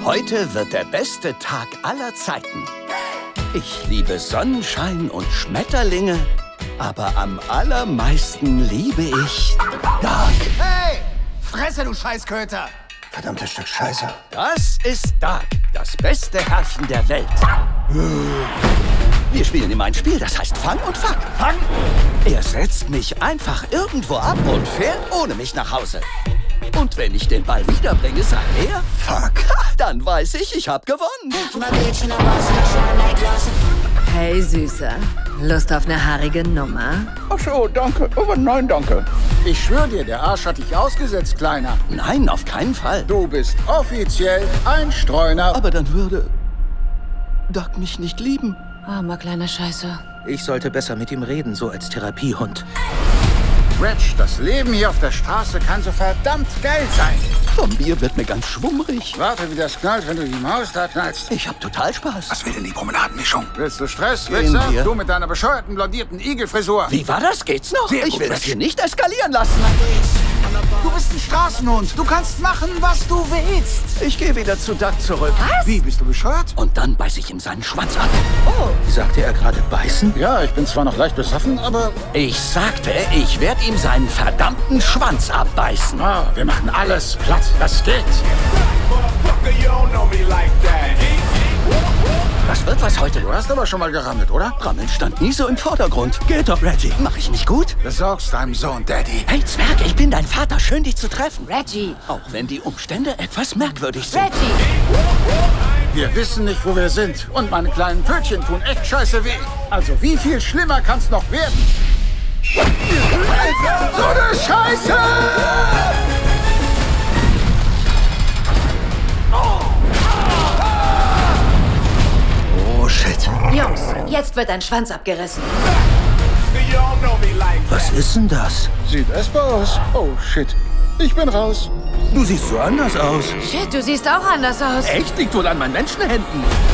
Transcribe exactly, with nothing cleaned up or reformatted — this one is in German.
Heute wird der beste Tag aller Zeiten. Ich liebe Sonnenschein und Schmetterlinge, aber am allermeisten liebe ich Dark. Hey! Fresse, du Scheißköter! Verdammtes Stück Scheiße. Das ist Dark, das beste Herrchen der Welt. Wir spielen immer ein Spiel, das heißt Fang und Fuck. Fang! Er setzt mich einfach irgendwo ab und fährt ohne mich nach Hause. Und wenn ich den Ball wiederbringe, sagt er, Fuck, dann weiß ich, ich hab gewonnen. Hey, Süßer. Lust auf eine haarige Nummer? Ach so, danke. Aber nein, danke. Ich schwör dir, der Arsch hat dich ausgesetzt, Kleiner. Nein, auf keinen Fall. Du bist offiziell ein Streuner. Aber dann würde Doc mich nicht lieben. Armer kleiner Scheiße. Ich sollte besser mit ihm reden, so als Therapiehund. Reg, das Leben hier auf der Straße kann so verdammt geil sein. Vom Bier wird mir ganz schwummrig. Warte, wie das knallt, wenn du die Maus da knallst. Ich hab total Spaß. Was will denn die Promenadenmischung? Willst du Stress, Gehen Wichser? wir. Du mit deiner bescheuerten, blondierten Igelfrisur. Wie war das? Geht's noch? Sehr Ich gut, will das Reg. hier nicht eskalieren lassen. Du bist ein Straßenhund. Du kannst machen, was du willst. Ich gehe wieder zu Doc zurück. Wie, bist du bescheuert? Und dann beiß ich ihm seinen Schwanz ab. Sagte er gerade beißen? Ja, ich bin zwar noch leicht besoffen, aber... Ich sagte, ich werde ihm seinen verdammten Schwanz abbeißen. Ah, wir machen alles platt. Das geht. Das wird was heute. Du hast aber schon mal gerammelt, oder? Rammeln stand nie so im Vordergrund. Geht doch, Reggie. Mach ich nicht gut? Besorgst deinem Sohn, Daddy. Hey, Zwerg, ich bin dein Vater. Schön, dich zu treffen. Reggie. Auch wenn die Umstände etwas merkwürdig sind. Reggie. Wir wissen nicht, wo wir sind. Und meine kleinen Pötchen tun echt scheiße weh. Also wie viel schlimmer kann's noch werden? So eine Scheiße! Oh, shit. Jungs, jetzt wird ein Schwanz abgerissen. Was ist denn das? Sieht essbar aus. Oh, shit. Ich bin raus. Du siehst so anders aus. Shit, du siehst auch anders aus. Echt? Liegt wohl an meinen Menschenhänden.